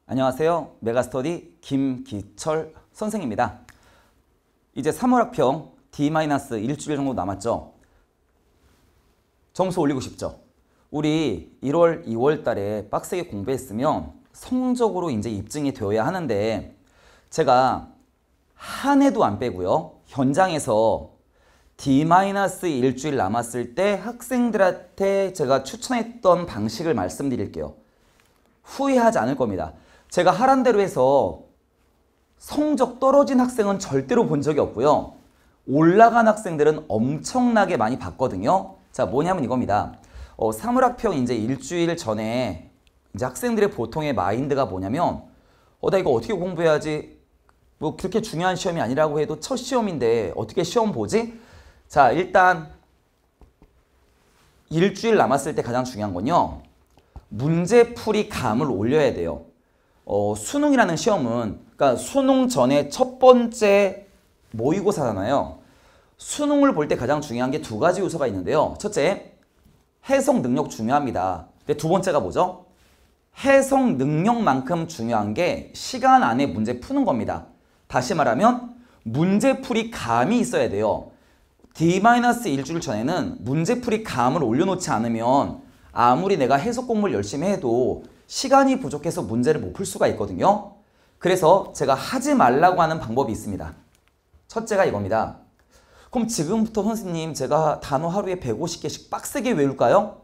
안녕하세요. 메가스터디 김기철 선생입니다. 이제 3월학평 D- 일주일 정도 남았죠. 점수 올리고 싶죠. 우리 1월, 2월 달에 빡세게 공부했으면 성적으로 이제 입증이 되어야 하는데 제가 한 해도 안 빼고요. 현장에서 D- 일주일 남았을 때 학생들한테 제가 추천했던 방식을 말씀드릴게요. 후회하지 않을 겁니다. 제가 하란 대로 해서 성적 떨어진 학생은 절대로 본 적이 없고요. 올라간 학생들은 엄청나게 많이 봤거든요. 자, 뭐냐면 이겁니다. 3월학평 이제 일주일 전에 이제 학생들의 보통의 마인드가 뭐냐면 나 이거 어떻게 공부해야지? 뭐 그렇게 중요한 시험이 아니라고 해도 첫 시험인데 어떻게 시험 보지? 자, 일단 일주일 남았을 때 가장 중요한 건요. 문제풀이 감을 올려야 돼요. 수능이라는 시험은 그러니까 수능 전에 첫 번째 모의고사잖아요. 수능을 볼 때 가장 중요한 게 두 가지 요소가 있는데요. 첫째, 해석 능력 중요합니다. 근데 두 번째가 뭐죠? 해석 능력만큼 중요한 게 시간 안에 문제 푸는 겁니다. 다시 말하면 문제풀이 감이 있어야 돼요. D- 일주일 전에는 문제풀이 감을 올려놓지 않으면 아무리 내가 해석 공부를 열심히 해도 시간이 부족해서 문제를 못 풀 수가 있거든요. 그래서 제가 하지 말라고 하는 방법이 있습니다. 첫째가 이겁니다. 그럼 지금부터 선생님 제가 단어 하루에 150개씩 빡세게 외울까요?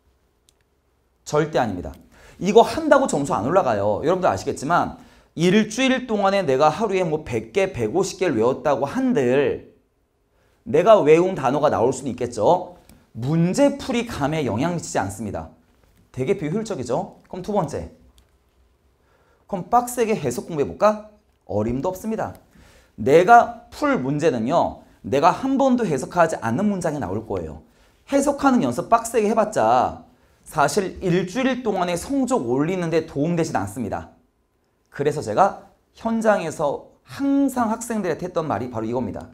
절대 아닙니다. 이거 한다고 점수 안 올라가요. 여러분들 아시겠지만 일주일 동안에 내가 하루에 뭐 100개, 150개를 외웠다고 한들 내가 외운 단어가 나올 수는 있겠죠. 문제풀이 감에 영향 미치지 않습니다. 되게 비효율적이죠. 그럼 두 번째. 그럼 빡세게 해석 공부해볼까? 어림도 없습니다. 내가 풀 문제는요. 내가 한 번도 해석하지 않는 문장이 나올 거예요. 해석하는 연습 빡세게 해봤자 사실 일주일 동안의 성적 올리는데 도움되진 않습니다. 그래서 제가 현장에서 항상 학생들한테 했던 말이 바로 이겁니다.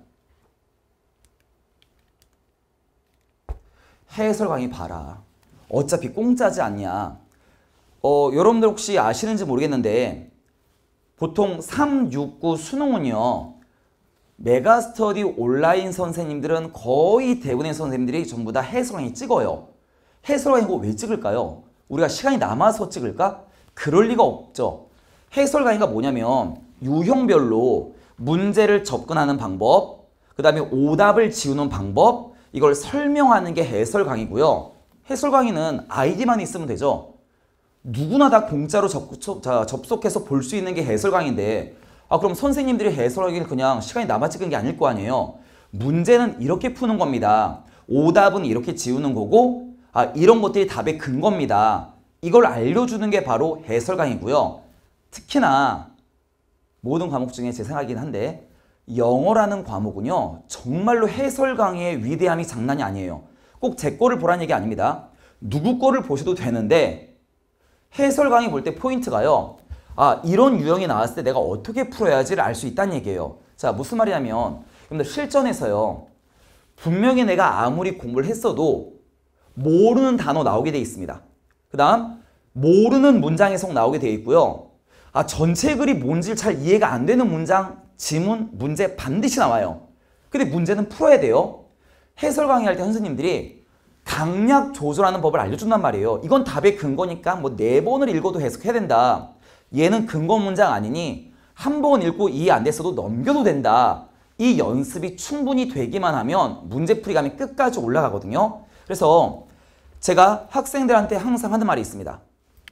해설 강의 봐라. 어차피 공짜지 않냐. 여러분들 혹시 아시는지 모르겠는데 보통 3, 6, 9 수능은요. 메가스터디 온라인 선생님들은 거의 대부분의 선생님들이 전부 다 해설 강의 찍어요. 해설 강의 왜 찍을까요? 우리가 시간이 남아서 찍을까? 그럴 리가 없죠. 해설 강의가 뭐냐면 유형별로 문제를 접근하는 방법, 그 다음에 오답을 지우는 방법, 이걸 설명하는 게 해설 강의고요. 해설 강의는 아이디만 있으면 되죠. 누구나 다 공짜로 접속해서 볼 수 있는 게 해설 강의인데 그럼 선생님들이 해설 강의를 그냥 시간이 남아 찍은 게 아닐 거 아니에요. 문제는 이렇게 푸는 겁니다. 오답은 이렇게 지우는 거고 이런 것들이 답의 근거입니다. 이걸 알려주는 게 바로 해설 강의고요. 특히나 모든 과목 중에 제 생각이긴 한데 영어라는 과목은요. 정말로 해설 강의의 위대함이 장난이 아니에요. 꼭 제 거를 보라는 얘기 아닙니다. 누구 거를 보셔도 되는데 해설 강의 볼 때 포인트가요. 이런 유형이 나왔을 때 내가 어떻게 풀어야지를 알 수 있다는 얘기예요. 자, 무슨 말이냐면 여러분들 실전에서요. 분명히 내가 아무리 공부를 했어도 모르는 단어 나오게 돼 있습니다. 그 다음 모르는 문장 해석 나오게 돼 있고요. 전체 글이 뭔지 잘 이해가 안 되는 문장, 지문, 문제 반드시 나와요. 근데 문제는 풀어야 돼요. 해설 강의할 때 선생님들이 강약 조절하는 법을 알려준단 말이에요. 이건 답의 근거니까 뭐 4번을 읽어도 해석해야 된다. 얘는 근거 문장 아니니 한 번 읽고 이해 안 됐어도 넘겨도 된다. 이 연습이 충분히 되기만 하면 문제풀이감이 끝까지 올라가거든요. 그래서 제가 학생들한테 항상 하는 말이 있습니다.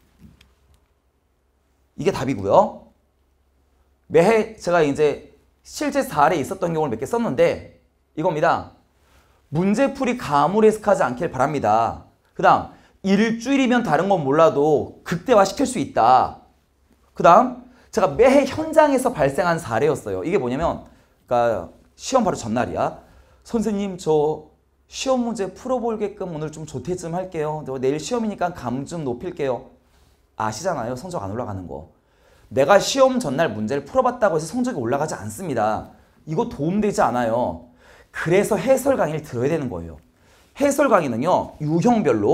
이게 답이고요. 매해 제가 이제 실제 사례에 있었던 경우를 몇 개 썼는데 이겁니다. 문제풀이 감으로 해석하지 않길 바랍니다. 그 다음 일주일이면 다른 건 몰라도 극대화시킬 수 있다. 그 다음 제가 매해 현장에서 발생한 사례였어요. 이게 뭐냐면 그러니까 시험 바로 전날이야. 선생님 저 시험 문제 풀어보게끔 오늘 좀 조퇴 좀 할게요. 내일 시험이니까 감 좀 높일게요. 아시잖아요. 성적 안 올라가는 거. 내가 시험 전날 문제를 풀어봤다고 해서 성적이 올라가지 않습니다. 이거 도움되지 않아요. 그래서 해설 강의를 들어야 되는 거예요. 해설 강의는요. 유형별로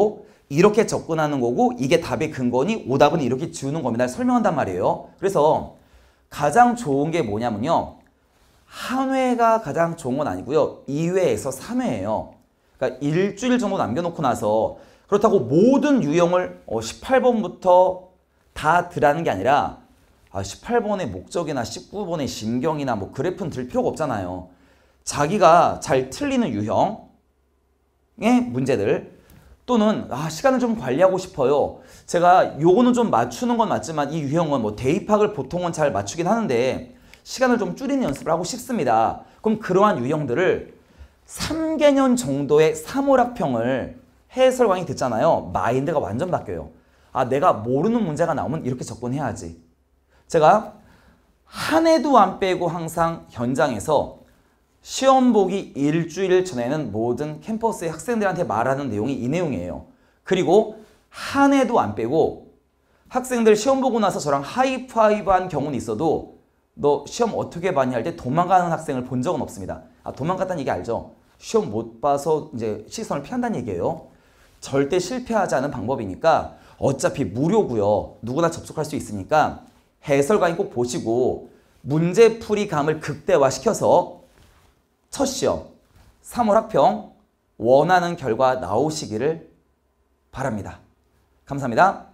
이렇게 접근하는 거고 이게 답의 근거니 오답은 이렇게 지우는 겁니다. 설명한단 말이에요. 그래서 가장 좋은 게 뭐냐면요. 한 회가 가장 좋은 건 아니고요. 2회에서 3회예요. 그러니까 일주일 정도 남겨놓고 나서 그렇다고 모든 유형을 18번부터 다 들라는 게 아니라 18번의 목적이나 19번의 심경이나 뭐 그래프는 들 필요가 없잖아요. 자기가 잘 틀리는 유형의 문제들 또는 시간을 좀 관리하고 싶어요. 제가 요거는 좀 맞추는 건 맞지만 이 유형은 뭐 대입학을 보통은 잘 맞추긴 하는데 시간을 좀 줄이는 연습을 하고 싶습니다. 그럼 그러한 유형들을 3개년 정도의 3월학평을 해설 강의 듣잖아요. 마인드가 완전 바뀌어요. 내가 모르는 문제가 나오면 이렇게 접근해야지. 제가 한 해도 안 빼고 항상 현장에서 시험 보기 일주일 전에는 모든 캠퍼스의 학생들한테 말하는 내용이 이 내용이에요. 그리고 한 해도 안 빼고 학생들 시험 보고 나서 저랑 하이파이브한 경우는 있어도 너 시험 어떻게 봤냐 할 때 도망가는 학생을 본 적은 없습니다. 도망갔다는 얘기 알죠? 시험 못 봐서 이제 시선을 피한다는 얘기예요. 절대 실패하지 않은 방법이니까 어차피 무료고요. 누구나 접속할 수 있으니까 해설 강의 꼭 보시고 문제풀이감을 극대화시켜서 첫 시험 3월 학평 원하는 결과 나오시기를 바랍니다. 감사합니다.